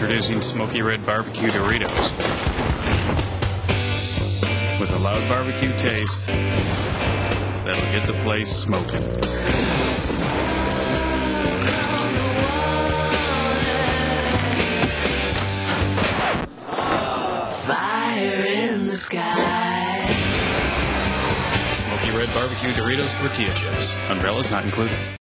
Introducing Smoky Red Barbecue Doritos. With a loud barbecue taste that'll get the place smoking. Fire in the sky. Smoky Red Barbecue Doritos tortilla chips. Umbrellas not included.